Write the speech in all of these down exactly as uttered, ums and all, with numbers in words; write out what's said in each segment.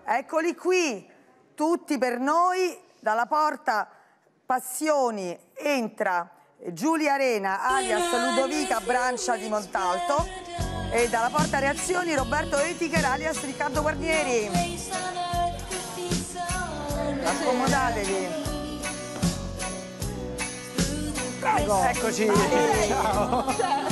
Eccoli qui, tutti per noi, dalla porta Passioni entra Giulia Arena, alias Ludovica Brancia di Montalto, e dalla porta Reazioni Roberto Eticher, alias Riccardo Guarnieri. Accomodatevi. Prego. Eccoci. Ciao.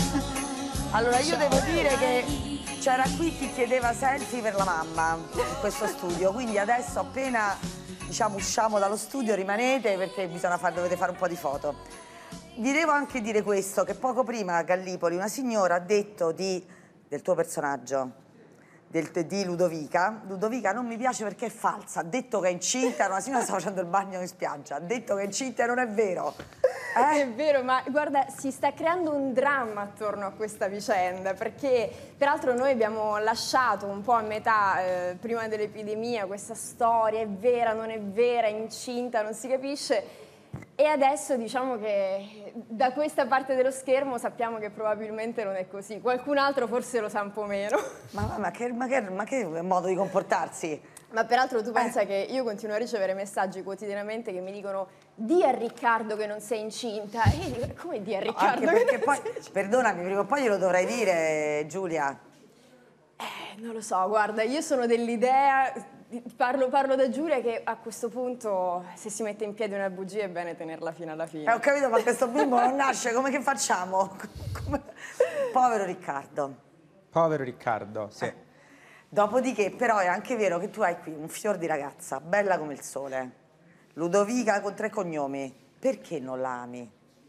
Allora, io devo dire che c'era qui chi chiedeva selfie per la mamma in questo studio, quindi adesso appena diciamo usciamo dallo studio rimanete perché bisogna fare, dovete fare un po' di foto. Vi devo anche dire questo, che poco prima a Gallipoli una signora ha detto di, del tuo personaggio, del, di Ludovica, Ludovica non mi piace perché è falsa, ha detto che è incinta, una signora sta facendo il bagno in spiaggia, ha detto che è incinta e non è vero. Eh? È vero, ma guarda, si sta creando un dramma attorno a questa vicenda, perché peraltro noi abbiamo lasciato un po' a metà, eh, prima dell'epidemia, questa storia, è vera, non è vera, è incinta, non si capisce, e adesso diciamo che da questa parte dello schermo sappiamo che probabilmente non è così, qualcun altro forse lo sa un po' meno. Ma, ma, che, ma, che, ma che modo di comportarsi? Ma peraltro tu pensa eh. che io continuo a ricevere messaggi quotidianamente che mi dicono di a Riccardo che non sei incinta. E io dico, come di a Riccardo? Anche perché che poi, perdonami, prima o poi glielo dovrai dire, Giulia. Eh, non lo so, guarda, io sono dell'idea, parlo, parlo da Giulia, che a questo punto se si mette in piedi una bugia è bene tenerla fino alla fine. Eh, ho capito, ma questo bimbo non nasce, come che facciamo? Come... Povero Riccardo. Povero Riccardo, sì. Eh. Dopodiché però è anche vero che tu hai qui un fior di ragazza, bella come il sole, Ludovica con tre cognomi, perché non la ami?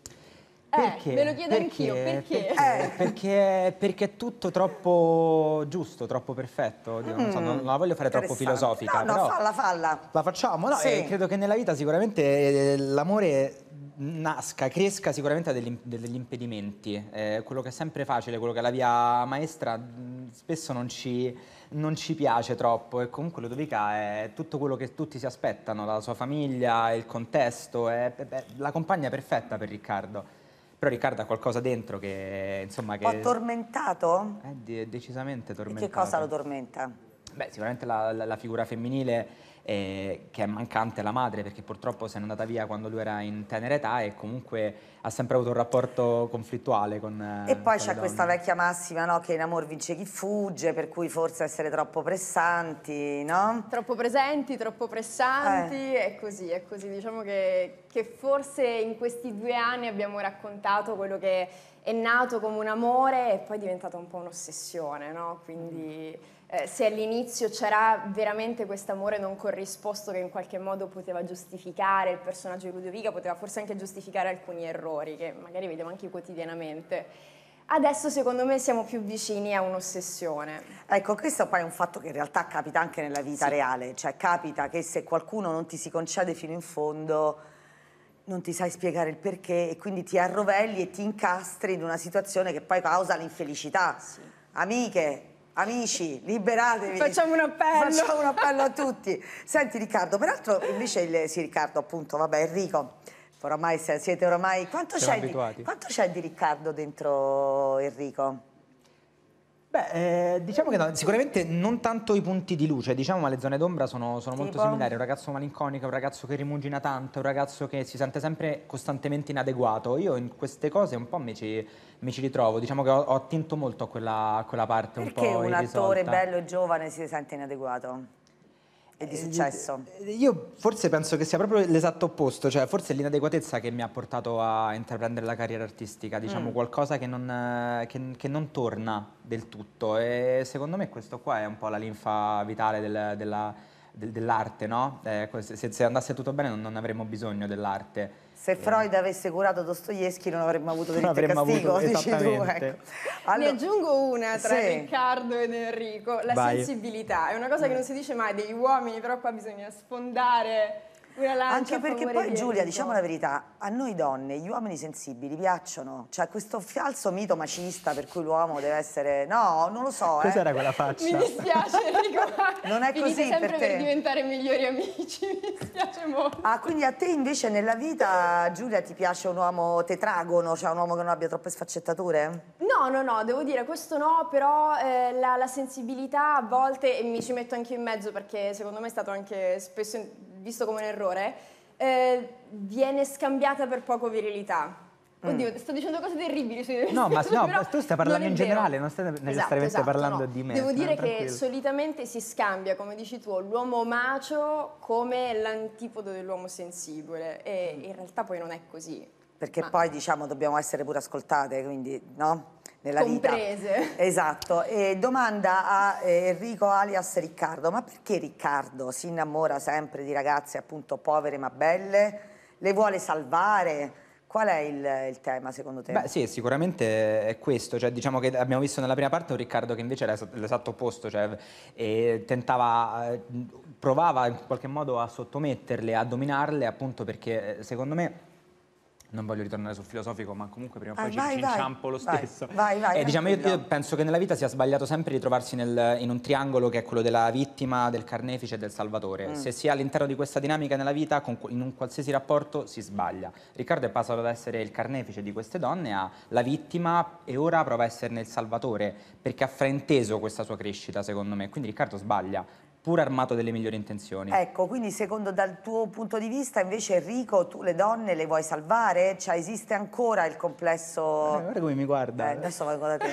Perché? Eh, me lo chiedo anch'io, perché? Perché? Eh. Perché, perché è tutto troppo giusto, troppo perfetto. Mm, non, so, non la voglio fare troppo filosofica. No, no, però falla, falla. La facciamo? No, sì. eh, credo che nella vita sicuramente eh, l'amore nasca, cresca sicuramente da degli, degli impedimenti. Eh, quello che è sempre facile, quello che è la via maestra, mh, spesso non ci, non ci piace troppo. E comunque Ludovica è tutto quello che tutti si aspettano, la sua famiglia, il contesto, è, è, è la compagna perfetta per Riccardo. Però Riccardo ha qualcosa dentro che, insomma, che... Un po' tormentato? È decisamente tormentato. E che cosa lo tormenta? Beh, sicuramente la, la, la figura femminile eh, che è mancante, la madre, perché purtroppo se n'è andata via quando lui era in tenera età e comunque ha sempre avuto un rapporto conflittuale con eh, E poi c'è donne. questa vecchia massima, no? Che in amor vince chi fugge, per cui forse essere troppo pressanti, no? Troppo presenti, troppo pressanti, eh. è così, è così. Diciamo che, che forse in questi due anni abbiamo raccontato quello che è nato come un amore e poi è diventato un po' un'ossessione, no? Quindi... Eh, se all'inizio c'era veramente questo amore non corrisposto che in qualche modo poteva giustificare il personaggio di Ludovica, poteva forse anche giustificare alcuni errori che magari vediamo anche quotidianamente, adesso secondo me siamo più vicini a un'ossessione. Ecco, questo poi è un fatto che in realtà capita anche nella vita sì. reale, cioè capita che se qualcuno non ti si concede fino in fondo non ti sai spiegare il perché e quindi ti arrovelli e ti incastri in una situazione che poi causa l'infelicità. Sì. Amiche, amici, liberatevi. Facciamo un appello. Facciamo un appello a tutti. Senti Riccardo, peraltro invece il, sì Riccardo appunto, vabbè Enrico, oramai siete oramai, quanto c'è di, quanto c'è di Riccardo dentro Enrico? Beh, eh, diciamo che no, sicuramente non tanto i punti di luce, diciamo, ma le zone d'ombra sono, sono molto similari. Un ragazzo malinconico, un ragazzo che rimugina tanto, un ragazzo che si sente sempre costantemente inadeguato. Io in queste cose un po' mi ci, mi ci ritrovo, diciamo che ho, ho attinto molto a quella, a quella parte un po' irrisolta. Perché un attore bello e giovane si sente inadeguato? E di successo? Io forse penso che sia proprio l'esatto opposto, cioè forse è l'inadeguatezza che mi ha portato a intraprendere la carriera artistica, diciamo mm. qualcosa che non, che, che non torna del tutto e secondo me questo qua è un po' la linfa vitale del, della, del, dell'arte, no? Eh, se, se andasse tutto bene non, non avremmo bisogno dell'arte. Se Freud eh. avesse curato Dostoevsky non avremmo avuto delitto e castigo, avuto, dici tu, ecco. Allora, ne aggiungo una tra sì. Riccardo ed Enrico, la Vai. sensibilità, è una cosa che non si dice mai degli uomini, però qua bisogna sfondare una lancia. Anche perché poi di Giulia, diciamo la verità, a noi donne gli uomini sensibili piacciono, cioè questo falso mito macista per cui l'uomo deve essere, no, non lo so. Cos'era eh. quella faccia? Mi dispiace Enrico, non è finite così sempre per, per te. diventare migliori amici, mi dispiace molto. Ah, quindi a te invece nella vita, Giulia, ti piace un uomo tetragono, cioè un uomo che non abbia troppe sfaccettature? No, no, no, devo dire questo no, però eh, la, la sensibilità a volte, e mi ci metto anche in mezzo perché secondo me è stato anche spesso visto come un errore, eh, viene scambiata per poco virilità. Oddio, mm. sto dicendo cose terribili sui No, ma no, tu stai parlando in generale, non stai necessariamente esatto, esatto, parlando no. di me. Devo dire tranquillo. che solitamente si scambia, come dici tu, l'uomo macio come l'antipodo dell'uomo sensibile e in realtà poi non è così. Perché ma... poi, diciamo, dobbiamo essere pure ascoltate, quindi, no? Nella Comprese. vita. Esatto. E domanda a Enrico alias Riccardo, ma perché Riccardo si innamora sempre di ragazze appunto povere ma belle? Le vuole salvare? Qual è il, il tema secondo te? Beh sì, sicuramente è questo, cioè, diciamo che abbiamo visto nella prima parte un Riccardo che invece era l'esatto opposto, cioè e tentava, eh, provava in qualche modo a sottometterle, a dominarle, appunto perché secondo me, non voglio ritornare sul filosofico, ma comunque prima o poi ah, ci, vai, ci vai, inciampo lo vai, stesso. Vai, vai, e diciamo, io, io penso che nella vita sia sbagliato sempre ritrovarsi nel, in un triangolo che è quello della vittima, del carnefice e del salvatore. Mm. Se si è all'interno di questa dinamica nella vita, con, in un qualsiasi rapporto si sbaglia. Riccardo è passato ad essere il carnefice di queste donne a la vittima e ora prova a esserne il salvatore, perché ha frainteso questa sua crescita, secondo me. Quindi Riccardo sbaglia, pur armato delle migliori intenzioni. Ecco, quindi secondo dal tuo punto di vista invece Enrico, tu le donne le vuoi salvare? Cioè esiste ancora il complesso... Eh, guarda come mi guarda. Eh, adesso vado da te.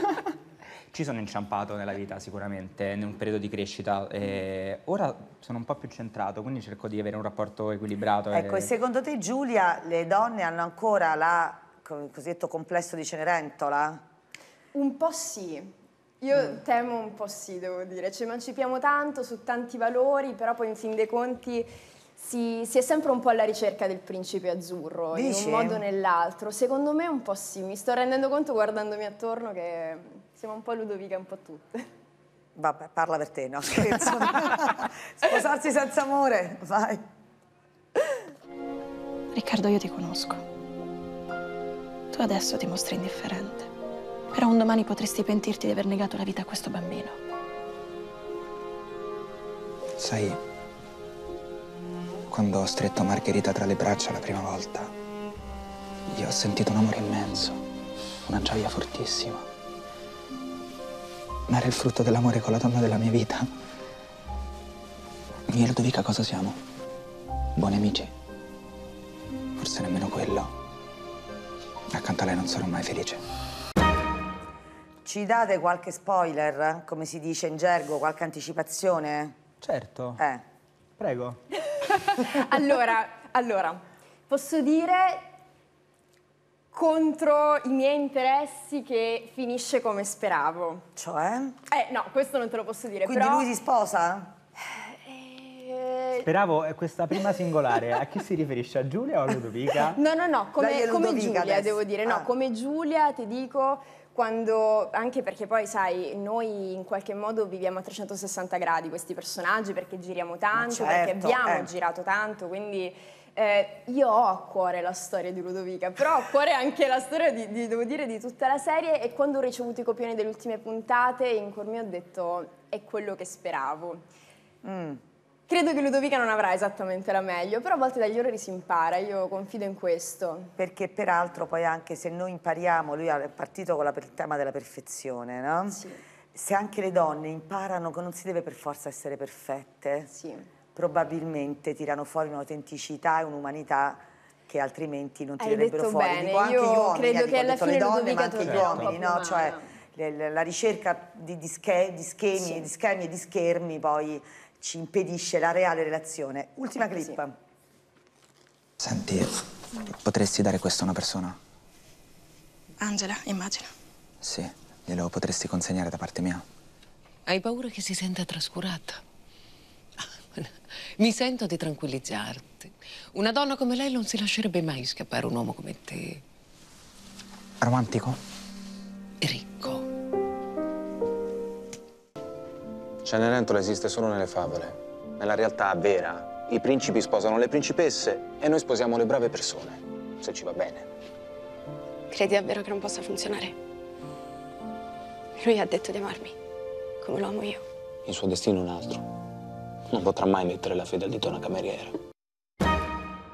Ci sono inciampato nella vita sicuramente, in un periodo di crescita. E ora sono un po' più centrato, quindi cerco di avere un rapporto equilibrato. Ecco, e, e secondo te Giulia, le donne hanno ancora la cosiddetto complesso di Cenerentola? Un po' sì. Io mm. temo un po' sì, devo dire, ci emancipiamo tanto su tanti valori, però poi in fin dei conti si, si è sempre un po' alla ricerca del principe azzurro, Dici? in un modo o nell'altro. Secondo me un po' sì, mi sto rendendo conto guardandomi attorno che siamo un po' Ludovica, un po' tutte. Vabbè, parla per te, no scherzo. Sposarsi senza amore, vai. Riccardo, io ti conosco. Tu adesso ti mostri indifferente. Però un domani potresti pentirti di aver negato la vita a questo bambino. Sai, quando ho stretto Margherita tra le braccia la prima volta, io ho sentito un amore immenso, una gioia fortissima. Ma era il frutto dell'amore con la donna della mia vita. Io e Ludovica cosa siamo? Buoni amici? Forse nemmeno quello. Accanto a lei non sarò mai felice. Ci date qualche spoiler, come si dice in gergo, qualche anticipazione? Certo. Eh. Prego. allora, allora, posso dire contro i miei interessi che finisce come speravo. Cioè? Eh, no, questo non te lo posso dire, Quindi però... lui si sposa? Eh... Speravo, questa prima singolare, a chi si riferisce? A Giulia o a Ludovica? No, no, no, come, come Giulia, adesso. devo dire. No, ah. come Giulia, ti dico... Quando, anche perché poi sai, noi in qualche modo viviamo a trecentosessanta gradi questi personaggi perché giriamo tanto, certo, perché abbiamo eh. girato tanto, quindi eh, io ho a cuore la storia di Ludovica, però ho a cuore anche la storia di, di, devo dire, di tutta la serie e quando ho ricevuto i copioni delle ultime puntate in cuor mio ho detto è quello che speravo. Mm. Credo che Ludovica non avrà esattamente la meglio, però a volte dagli errori si impara, io confido in questo. Perché peraltro poi anche se noi impariamo, lui è partito con la, il tema della perfezione, no? Sì. Se anche le donne imparano che non si deve per forza essere perfette, sì. probabilmente tirano fuori un'autenticità e un'umanità che altrimenti non Hai tirerebbero detto fuori. Bene. Dico anche io gli uomini, credo eh, che alla fine le donne, Ludovica ma anche gli uomini, no? Cioè, le, la ricerca di, di, sche, di schemi, sì. di schemi e di schermi poi ci impedisce la reale relazione. Ultima clip. Sì. Senti, potresti dare questo a una persona? Angela, immagino. Sì, glielo potresti consegnare da parte mia. Hai paura che si senta trascurata? Mi sento di tranquillizzarti. Una donna come lei non si lascerebbe mai scappare un uomo come te. Romantico? Ricco. Cenerentola esiste solo nelle favole. Nella realtà vera, i principi sposano le principesse e noi sposiamo le brave persone, se ci va bene. Credi davvero che non possa funzionare? Lui ha detto di amarmi, come lo amo io. Il suo destino è un altro. Non potrà mai mettere la fede al dito a una cameriera.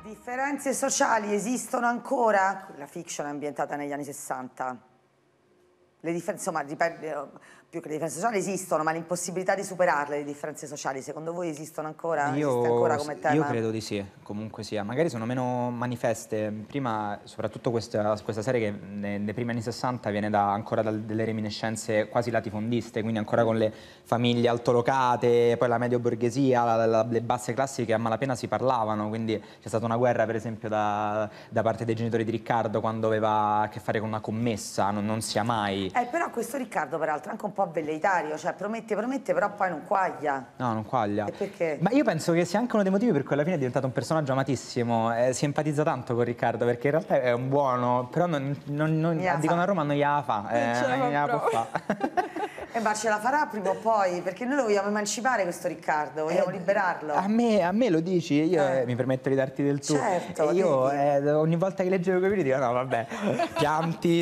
Differenze sociali esistono ancora? La fiction è ambientata negli anni sessanta. le differenze, insomma, dipende, più che le differenze sociali esistono, ma l'impossibilità di superarle, le differenze sociali, secondo voi esistono ancora? Io, Esiste ancora come tema? Io credo di sì, comunque sia. Magari sono meno manifeste. Prima, soprattutto questa, questa serie che nei, nei primi anni sessanta viene da, ancora da delle reminiscenze quasi latifondiste, quindi ancora con le famiglie altolocate, poi la medio borghesia, la, la, le basse classi che a malapena si parlavano, quindi c'è stata una guerra per esempio da, da parte dei genitori di Riccardo quando aveva a che fare con una commessa, non, non sia mai. Eh, però questo Riccardo peraltro è anche un po' velleitario, cioè promette, promette, però poi non quaglia. No, non quaglia. E perché? Ma io penso che sia anche uno dei motivi per cui alla fine è diventato un personaggio amatissimo, eh, si empatizza tanto con Riccardo perché in realtà è un buono, però non, non, non, dicono a Roma non gliela fa, eh, non gliela può fare. Eh, ma ce la farà prima o poi? Perché noi lo vogliamo emancipare questo Riccardo, vogliamo eh, liberarlo. A me, a me lo dici, io eh. Eh, mi permetto di darti del tuo. Certo, e io eh, ogni volta che leggevo quei video dico no vabbè, pianti,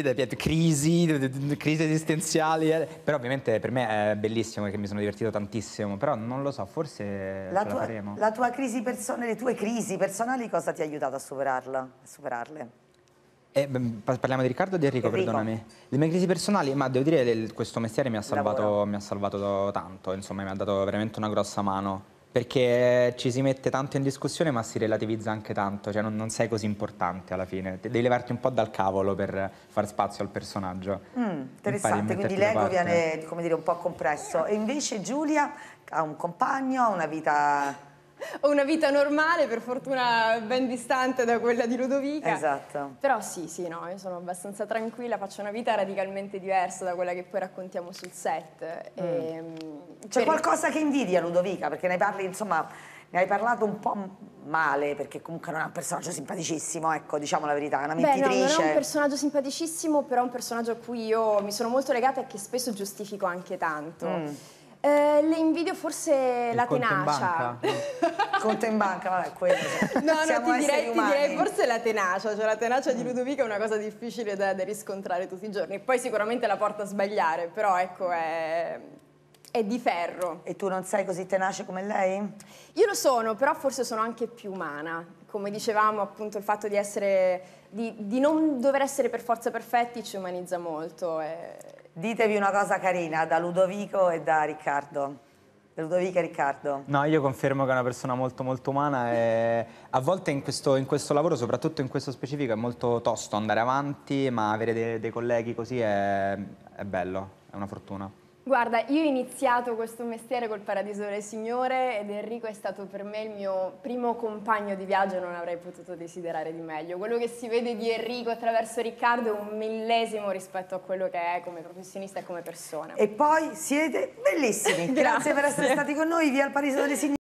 crisi, crisi esistenziali, eh. Però ovviamente per me è bellissimo perché mi sono divertito tantissimo, però non lo so, forse la ce tua, la faremo. La tua crisi personale, le tue crisi personali cosa ti ha aiutato a superarla, a superarle? Eh, parliamo di Riccardo o di Enrico, Enrico. perdonami. Le mie crisi personali, ma devo dire che questo mestiere mi ha salvato, mi ha salvato tanto, insomma mi ha dato veramente una grossa mano, perché ci si mette tanto in discussione ma si relativizza anche tanto, cioè non, non sei così importante alla fine, devi levarti un po' dal cavolo per far spazio al personaggio. Mm, interessante, quindi l'ego viene, come dire, un po' compresso. E invece Giulia ha un compagno, ha una vita... Ho una vita normale, per fortuna ben distante da quella di Ludovica. Esatto. Però sì, sì, no, io sono abbastanza tranquilla, faccio una vita radicalmente diversa da quella che poi raccontiamo sul set. Mm. E, C'è per... qualcosa che invidia Ludovica, perché ne parli, insomma, ne hai parlato un po' male, perché comunque non è un personaggio simpaticissimo, ecco, diciamo la verità, è una mentitrice. Beh, no, non è un personaggio simpaticissimo, però è un personaggio a cui io mi sono molto legata e che spesso giustifico anche tanto. Mm. Eh, le invidio forse il la conto tenacia. Il conto in banca, vabbè, quello. Cioè, no, siamo no, ti direi, ti direi forse la tenacia, cioè la tenacia mm. di Ludovica è una cosa difficile da, da riscontrare tutti i giorni. Poi sicuramente la porta a sbagliare, però ecco, è, è di ferro. E tu non sei così tenace come lei? Io lo sono, però forse sono anche più umana. Come dicevamo, appunto, il fatto di essere, di, di non dover essere per forza perfetti ci umanizza molto. E... Ditevi una cosa carina da Ludovico e da Riccardo. Da Ludovica e Riccardo. No, io confermo che è una persona molto molto umana e a volte in questo, in questo lavoro, soprattutto in questo specifico, è molto tosto andare avanti, ma avere dei, dei colleghi così è, è bello, è una fortuna. Guarda, io ho iniziato questo mestiere col Paradiso del Signore ed Enrico è stato per me il mio primo compagno di viaggio e non avrei potuto desiderare di meglio. Quello che si vede di Enrico attraverso Riccardo è un millesimo rispetto a quello che è come professionista e come persona. E poi siete bellissimi. Grazie, Grazie per essere stati con noi, via il Paradiso delle Signore.